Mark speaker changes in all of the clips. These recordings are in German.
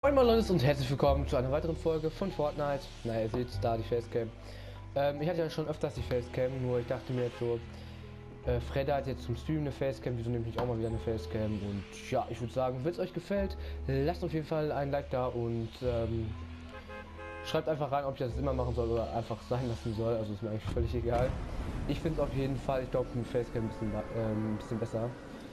Speaker 1: Moin Moin Leute und herzlich willkommen zu einer weiteren Folge von Fortnite. Naja, ihr seht da die Facecam. Ich hatte ja schon öfters die Facecam, nur ich dachte mir jetzt so, Fred hat jetzt zum Stream eine Facecam, wieso nehme ich auch mal wieder eine Facecam? Und ja, ich würde sagen, wenn es euch gefällt, lasst auf jeden Fall ein Like da und schreibt einfach rein, ob ich das immer machen soll oder einfach sein lassen soll. Also ist mir eigentlich völlig egal. Ich finde es auf jeden Fall, ich glaube, mit Facecam ein bisschen besser.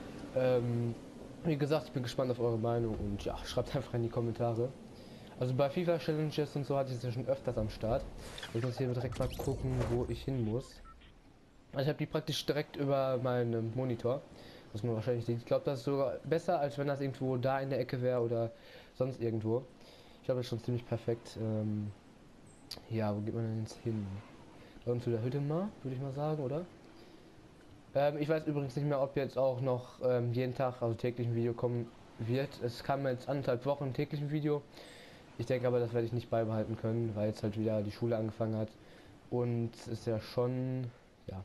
Speaker 1: Wie gesagt, ich bin gespannt auf eure Meinung und ja, schreibt einfach in die Kommentare. Also bei FIFA Challenges und so hatte ich es ja schon öfters am Start. Ich muss hier direkt mal gucken, wo ich hin muss. Also ich habe die praktisch direkt über meinen Monitor. Was man wahrscheinlich sieht. Ich glaube, das ist sogar besser, als wenn das irgendwo da in der Ecke wäre oder sonst irgendwo. Ich glaube, das ist schon ziemlich perfekt. Ja, wo geht man denn jetzt hin? Da unten zu der Hütte mal, würde ich mal sagen, oder? Ich weiß übrigens nicht mehr, ob jetzt auch noch jeden Tag, also täglich ein Video kommen wird. Es kam jetzt 1,5 Wochen täglich ein Video. Ich denke aber, das werde ich nicht beibehalten können, weil jetzt halt wieder die Schule angefangen hat. Und es ja schon, ja,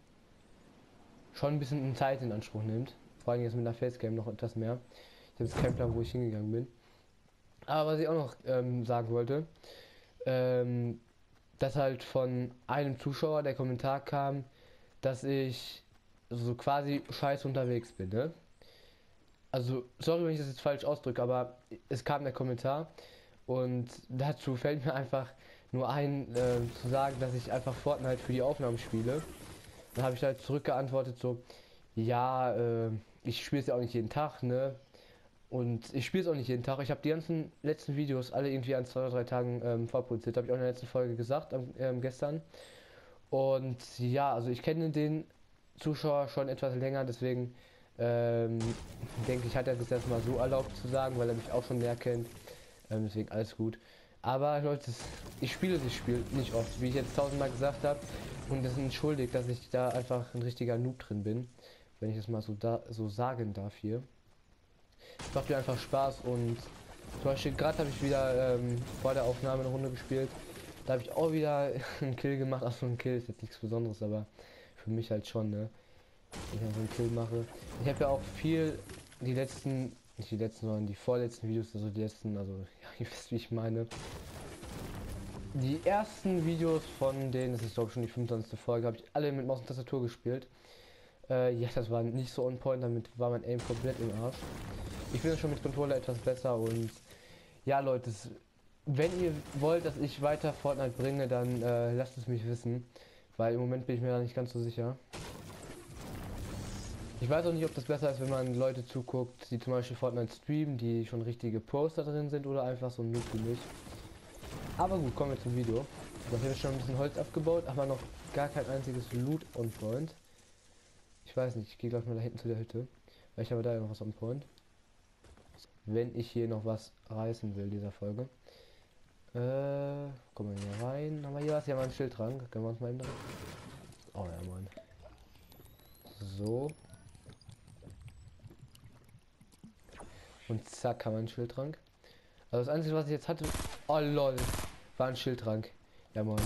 Speaker 1: schon ein bisschen Zeit in Anspruch nimmt. Vor allem jetzt mit der Facecam noch etwas mehr. Ich habe jetzt keinen Plan, wo ich hingegangen bin. Aber was ich auch noch sagen wollte, ähm, dass halt von einem Zuschauer der Kommentar kam, dass ich so quasi scheiße unterwegs bin, ne? Also, sorry, wenn ich das jetzt falsch ausdrücke, aber es kam der Kommentar und dazu fällt mir einfach nur ein, zu sagen, dass ich einfach Fortnite für die Aufnahmen spiele. Dann habe ich halt zurückgeantwortet so, ja, ich spiele es ja auch nicht jeden Tag, ne? Und ich spiele es auch nicht jeden Tag. Ich habe die ganzen letzten Videos alle irgendwie an 2 oder 3 Tagen vorproduziert. Habe ich auch in der letzten Folge gesagt, gestern. Und ja, also ich kenne den Zuschauer schon etwas länger, deswegen ähm, denke ich, hat er sich das mal so erlaubt zu sagen, weil er mich auch schon näher kennt. Deswegen alles gut. Aber Leute, ich spiele das Spiel nicht oft, wie ich jetzt tausendmal gesagt habe. Und das ist entschuldigt, dass ich da einfach ein richtiger Noob drin bin. Wenn ich das mal so sagen darf hier. Es macht mir einfach Spaß und zum Beispiel gerade habe ich wieder vor der Aufnahme eine Runde gespielt. Da habe ich auch wieder einen Kill gemacht. Achso, ein Kill ist jetzt nichts Besonderes, aber für mich halt schon, ne? Wenn ich einfach einen Kill mache. Ich habe ja auch viel die letzten, nicht die letzten, sondern die vorletzten Videos, also die letzten, also ja, ihr wisst, wie ich meine. Die ersten Videos von denen, das ist glaube ich schon die 25. Folge, habe ich alle mit Maus und Tastatur gespielt. Ja, das war nicht so on point, damit war mein Aim komplett im Arsch. Ich bin schon mit Controller etwas besser und ja Leute, wenn ihr wollt, dass ich weiter Fortnite bringe, dann lasst es mich wissen, weil im Moment bin ich mir da nicht ganz so sicher. Ich weiß auch nicht, ob das besser ist, wenn man Leute zuguckt, die zum Beispiel Fortnite streamen, die schon richtige Poster drin sind oder einfach so ein Noob wie mich. Aber gut, kommen wir zum Video. Ich habe jetzt schon ein bisschen Holz abgebaut, aber noch gar kein einziges Loot on Point. Ich weiß nicht, ich gehe gleich mal da hinten zu der Hütte, weil ich habe da ja noch was on Point. Wenn ich hier noch was reißen will dieser Folge. Kommen wir hier rein. Haben wir hier was? Hier haben wir einen Schildtrank. Können wir uns mal eben. Oh ja, Mann. So. Und zack, haben wir einen Schildtrank. Also das Einzige, was ich jetzt hatte. Oh lol. War ein Schildtrank. Ja, Mann.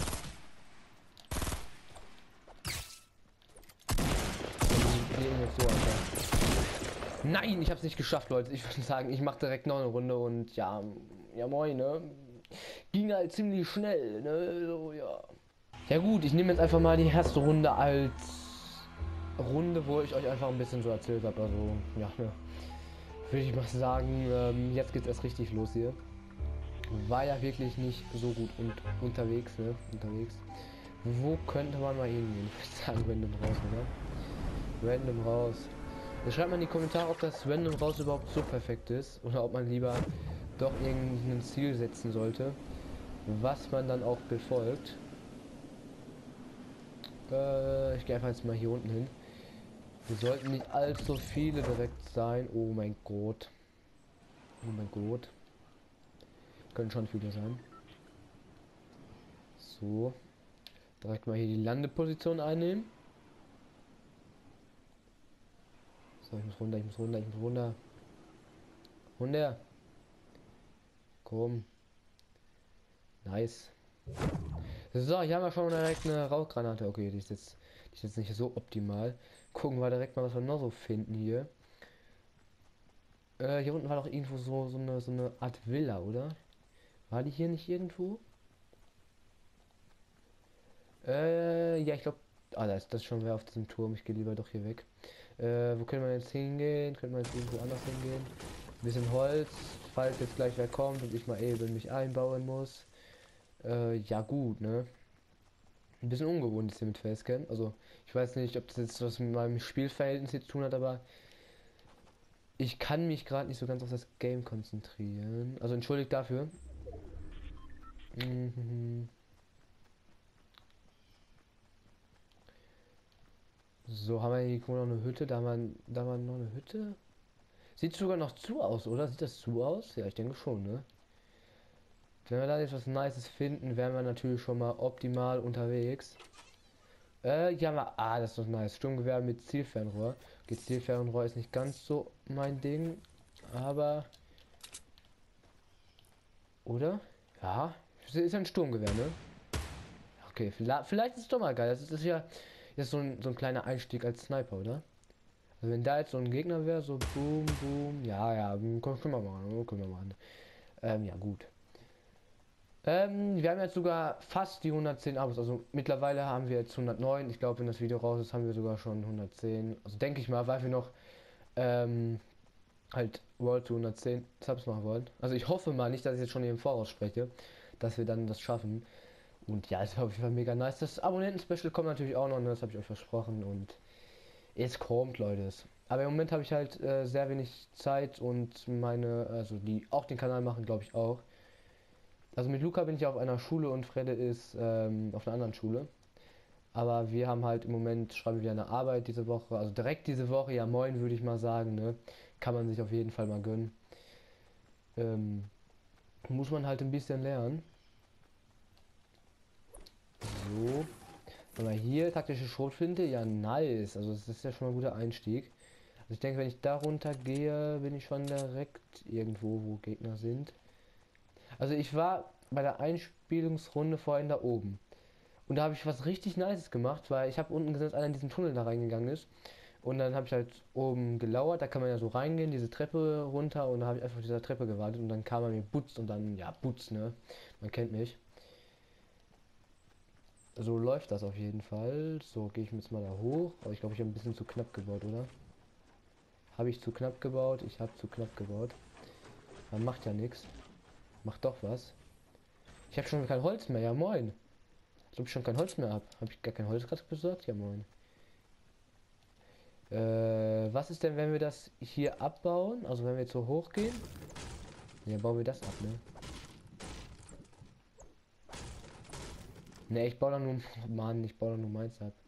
Speaker 1: Jetzt so, Alter. Nein, ich habe es nicht geschafft, Leute. Ich würde sagen, ich mache direkt noch eine Runde und ja, ja moin, ne? Ging halt ziemlich schnell, ne? So, ja. Ja gut, ich nehme jetzt einfach mal die erste Runde als Runde, wo ich euch einfach ein bisschen so erzählt habe. Also, ja, ne? Würde ich mal sagen, jetzt geht's erst richtig los hier. War ja wirklich nicht so gut und unterwegs, ne? Unterwegs. Wo könnte man mal hingehen? Ich würde sagen, random raus, oder? Random raus. Jetzt schreibt mal in die Kommentare, ob das Random raus überhaupt so perfekt ist oder ob man lieber doch irgendein Ziel setzen sollte, was man dann auch befolgt. Ich gehe einfach jetzt mal hier unten hin. Wir sollten nicht allzu viele direkt sein. Oh mein Gott. Oh mein Gott. Können schon viele sein. So. Direkt mal hier die Landeposition einnehmen. So, ich muss runter, ich muss runter, ich muss runter. Runter. Komm. Nice. So, hier haben wir schon direkt eine Rauchgranate. Okay, die ist jetzt nicht so optimal. Gucken wir direkt mal, was wir noch so finden hier. Hier unten war doch irgendwo so eine Art Villa, oder? War die hier nicht irgendwo? Ja, ich glaube. Ah, das ist schon wer auf diesem Turm. Ich gehe lieber doch hier weg. Wo können wir jetzt hingehen? Können wir jetzt irgendwo anders hingehen? Ein bisschen Holz, falls jetzt gleich wer kommt und ich mal eben mich einbauen muss. Ja gut, ne? Ein bisschen ungewohnt ist hier mit Facecam. Also, ich weiß nicht, ob das jetzt was mit meinem Spielverhältnis hier zu tun hat, aber ich kann mich gerade nicht so ganz auf das Game konzentrieren. Also, entschuldigt dafür. Mhm. So, haben wir hier noch eine Hütte? Da war noch eine Hütte? Sieht sogar noch zu aus, oder? Sieht das zu aus? Ja, ich denke schon, ne? Wenn wir da jetzt was Nices finden, wären wir natürlich schon mal optimal unterwegs. Ja, das ist doch nice. Sturmgewehr mit Zielfernrohr. Okay, Zielfernrohr ist nicht ganz so mein Ding, aber... Oder? Ja, ist ein Sturmgewehr, ne? Okay, vielleicht ist es doch mal geil. Das ist ja jetzt so ein kleiner Einstieg als Sniper, oder? Also wenn da jetzt so ein Gegner wäre, so boom, boom, ja, können wir machen, können wir machen. Ja gut. Wir haben jetzt sogar fast die 110 Abos, also mittlerweile haben wir jetzt 109. Ich glaube, wenn das Video raus ist, haben wir sogar schon 110. Also denke ich mal, weil wir noch ähm, halt World to 110 Subs machen wollen. Also ich hoffe mal nicht, dass ich jetzt schon hier im Voraus spreche, dass wir dann das schaffen. Und ja, ist auf jeden Fall mega nice. Das Abonnenten-Special kommt natürlich auch noch, ne? Das habe ich euch versprochen und es kommt, Leute. Aber im Moment habe ich halt sehr wenig Zeit und also die auch den Kanal machen, glaube ich auch. Also mit Luca bin ich auf einer Schule und Fredde ist auf einer anderen Schule. Aber wir haben halt im Moment, schreiben wir eine Arbeit diese Woche, also direkt diese Woche, ja moin würde ich mal sagen, ne? Kann man sich auf jeden Fall mal gönnen. Ähm, Muss man halt ein bisschen lernen. So. Aber hier taktische Schrotflinte, ja nice. Also das ist ja schon mal ein guter Einstieg. Also ich denke, wenn ich da runter gehe, bin ich schon direkt irgendwo, wo Gegner sind. Also ich war bei der Einspielungsrunde vorhin da oben. Und da habe ich was richtig Nices gemacht, weil ich habe unten gesehen, dass einer in diesen Tunnel da reingegangen ist. Und dann habe ich halt oben gelauert, da kann man ja so reingehen, diese Treppe runter und da habe ich einfach auf dieser Treppe gewartet und dann kam er mir Butz und dann, ja, Butz, ne? Man kennt mich. So läuft das auf jeden Fall. So, gehe ich jetzt mal da hoch. Aber ich glaube, ich habe ein bisschen zu knapp gebaut, oder? Habe ich zu knapp gebaut? Ich habe zu knapp gebaut. Man macht ja nichts. Macht doch was. Ich habe schon kein Holz mehr, ja moin. Als ob ich schon kein Holz mehr habe. Habe ich gar kein Holz gerade besorgt? Ja moin. Was ist denn, wenn wir das hier abbauen? Also wenn wir jetzt so hoch gehen? Ja, bauen wir das ab, ne? Ne, ich baue dann nur... Mann, ich baue dann nur meins ab.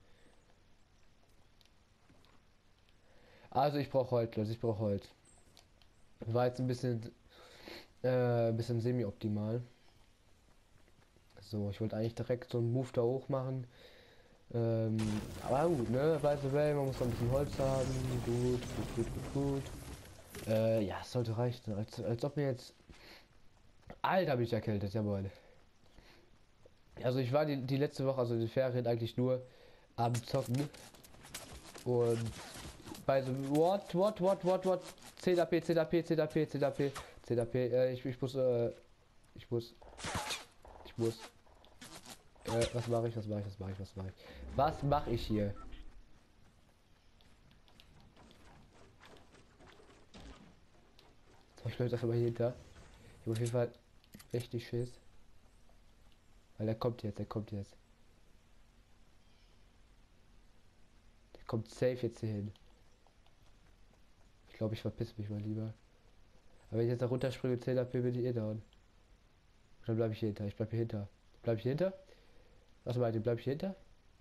Speaker 1: Also ich brauche Holz, Leute, ich brauche Holz. War jetzt ein bisschen semi-optimal. So, ich wollte eigentlich direkt so einen Move da hoch machen. Ähm, aber gut, ne? By the way, man muss noch ein bisschen Holz haben. Gut, gut, gut, gut, gut. Ja, es sollte reichen. Als ob mir jetzt... Alter, bin ich erkältet, jawohl. Also ich war die letzte Woche, also die Ferien eigentlich nur am Zocken. Und bei so... What? CDP, CDP, CDP, CDP, CDP, ich muss, ich muss. Was mache ich? Was mache ich hier? So, ich läuft einfach mal hier hinter. Ich habe auf jeden Fall richtig Schiss. Weil er kommt jetzt, er kommt jetzt. Der kommt safe jetzt hier hin. Ich glaube, ich verpiss mich mal lieber. Aber wenn ich jetzt da runterspringe, 10 AP bin ich eh down. Dann bleibe ich hier hinter. Ich bleib hier hinter. Bleib ich hier hinter? Was meint ihr? Bleib ich hier hinter?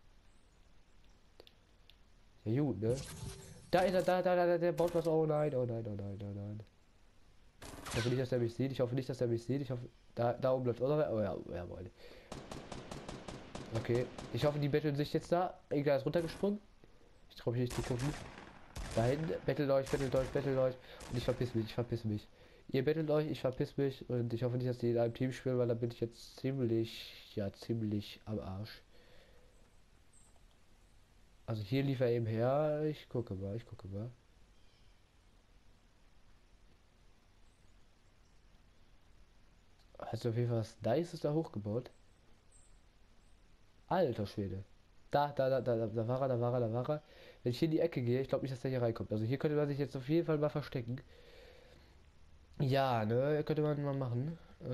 Speaker 1: Ja gut, ne? Da ist er, der baut was. Oh nein, oh nein, oh nein, oh nein. Ich hoffe nicht, dass er mich sieht. Ich hoffe nicht, dass er mich sieht. Ich hoffe, da oben bleibt. Oh ja, jawohl. Okay. Ich hoffe, die betteln sich jetzt da. Irgendwer ist runtergesprungen. Ich traue mich nicht zu gucken. Da hinten, bettelt euch, bettelt euch, bettelt euch. Und ich verpiss mich, ich verpiss mich. Ihr bettelt euch, ich verpiss mich. Und ich hoffe nicht, dass die in einem Team spielen, weil da bin ich jetzt ziemlich am Arsch. Also hier lief er eben her. Ich gucke mal, ich gucke mal. Hast du auf jeden Fall was Nices da hochgebaut? Alter Schwede. Da war er, da war er, da war er. Wenn ich hier in die Ecke gehe, ich glaube nicht, dass der hier reinkommt. Also hier könnte man sich jetzt auf jeden Fall mal verstecken. Ja, ne, könnte man mal machen.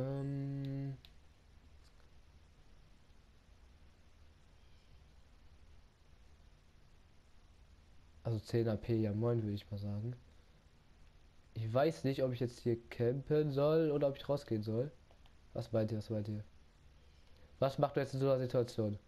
Speaker 1: Also 10 AP, ja moin, würde ich mal sagen. Ich weiß nicht, ob ich jetzt hier campen soll oder ob ich rausgehen soll. Was meint ihr, was meint ihr? Was macht du jetzt in so einer Situation?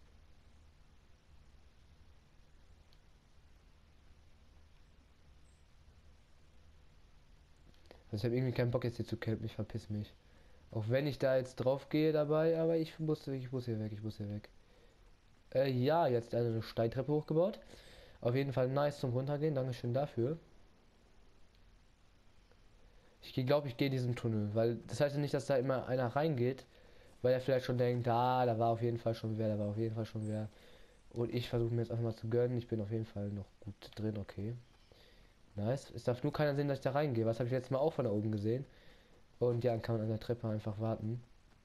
Speaker 1: Also ich habe irgendwie keinen Bock jetzt hier zu campen, ich verpiss mich. Auch wenn ich da jetzt drauf gehe dabei, aber ich muss hier weg, ich muss hier weg. Ja, jetzt eine Steintreppe hochgebaut. Auf jeden Fall nice zum Runtergehen, Dankeschön dafür. Ich glaube, ich gehe diesen Tunnel, weil das heißt ja nicht, dass da immer einer reingeht, weil er vielleicht schon denkt, da war auf jeden Fall schon wer, da war auf jeden Fall schon wer. Und ich versuche mir jetzt einfach mal zu gönnen, ich bin auf jeden Fall noch gut drin, okay. Nice. Es darf nur keiner sehen, dass ich da reingehe. Was habe ich jetzt mal auch von da oben gesehen? Und ja, dann kann man an der Treppe einfach warten.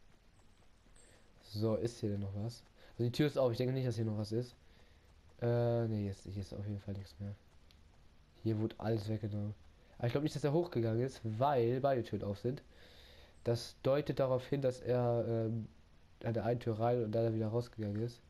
Speaker 1: So, ist hier denn noch was? Also die Tür ist auf, ich denke nicht, dass hier noch was ist. Nee, hier ist auf jeden Fall nichts mehr. Hier wurde alles weggenommen. Aber ich glaube nicht, dass er hochgegangen ist, weil beide Türen auf sind. Das deutet darauf hin, dass er an der einen Tür rein und dann wieder rausgegangen ist.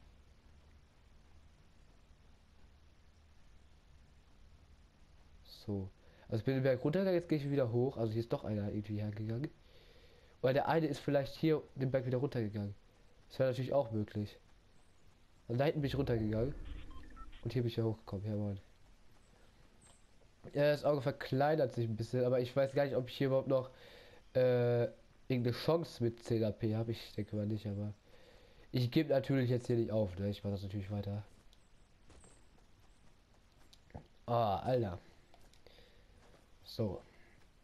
Speaker 1: So. Also ich bin den Berg runtergegangen, jetzt gehe ich wieder hoch. Also hier ist doch einer irgendwie hergegangen. Weil der eine ist vielleicht hier den Berg wieder runtergegangen. Das wäre natürlich auch möglich. Und da hinten bin ich runtergegangen. Und hier bin ich ja hochgekommen. Ja, moin. Ja, das Auge verkleinert sich ein bisschen, aber ich weiß gar nicht, ob ich hier überhaupt noch irgendeine Chance mit 10 AP habe. Ich denke mal nicht, aber ich gebe natürlich jetzt hier nicht auf, ne? Ich mache das natürlich weiter. Ah, Alter. So.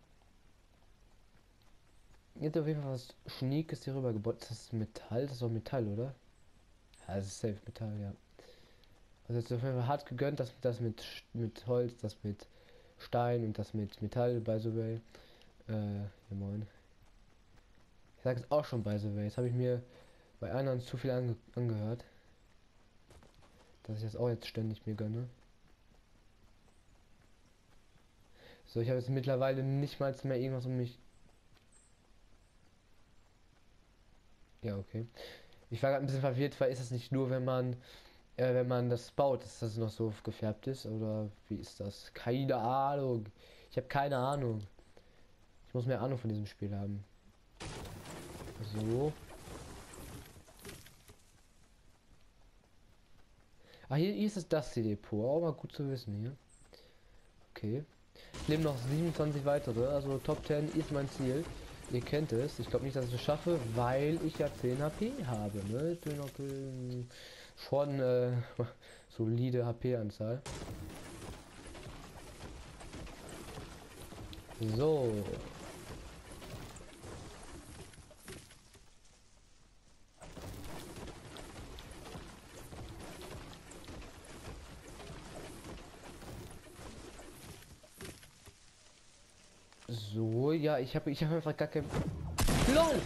Speaker 1: Jetzt auf jeden Fall was Schniekes hier rüber gebaut. Ist das Metall? Das ist doch Metall, oder? Ja, das ist safe Metall, ja. Also jetzt auf jeden Fall hart gegönnt, das mit Holz, das mit Stein und das mit Metall, by the way. Ja moin. Ich sage es auch schon by the way. Jetzt habe ich mir bei anderen zu viel angehört. Dass ich das auch jetzt ständig mir gönne. So, ich habe jetzt mittlerweile nicht mal mehr irgendwas um mich. Ja, okay. Ich war gerade ein bisschen verwirrt, weil ist es nicht nur, wenn man das baut, dass das noch so gefärbt ist? Oder wie ist das? Keine Ahnung. Ich habe keine Ahnung. Ich muss mehr Ahnung von diesem Spiel haben. So. Ah, hier ist es das Depot. Auch mal gut zu wissen hier. Okay. Ich lebe noch 27 weitere, also Top 10 ist mein Ziel. Ihr kennt es. Ich glaube nicht, dass ich es schaffe, weil ich ja 10 HP habe. Ne? Ich bin noch schon solide HP-Anzahl. So. So, ja, ich habe einfach gar kein... LOL!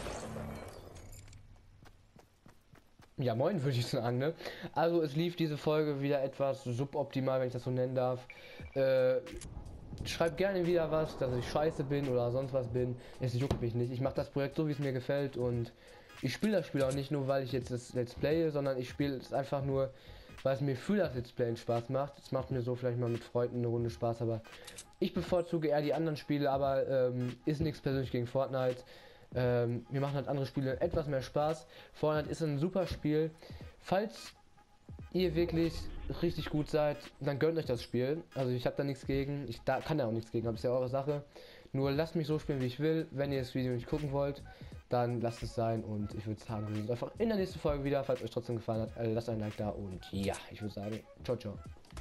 Speaker 1: Ja, moin, würde ich sagen, ne? Also, es lief diese Folge wieder etwas suboptimal, wenn ich das so nennen darf. Schreibt gerne wieder was, dass ich scheiße bin oder sonst was bin. Es juckt mich nicht. Ich mache das Projekt so, wie es mir gefällt und ich spiele das Spiel auch nicht nur, weil ich jetzt das Let's Playe, sondern ich spiele es einfach nur, weil es mir für das Let's Playen Spaß macht. Es macht mir so vielleicht mal mit Freunden eine Runde Spaß, aber ich bevorzuge eher die anderen Spiele, aber ist nichts persönlich gegen Fortnite. Mir machen halt andere Spiele etwas mehr Spaß. Fortnite ist ein super Spiel. Falls ihr wirklich richtig gut seid, dann gönnt euch das Spiel. Also ich habe da nichts gegen. Kann da auch nichts gegen, aber ist ja eure Sache. Nur lasst mich so spielen, wie ich will. Wenn ihr das Video nicht gucken wollt, dann lasst es sein. Und ich würde sagen, wir sehen uns einfach in der nächsten Folge wieder. Falls euch trotzdem gefallen hat, lasst ein Like da. Und ja, ich würde sagen, ciao, ciao.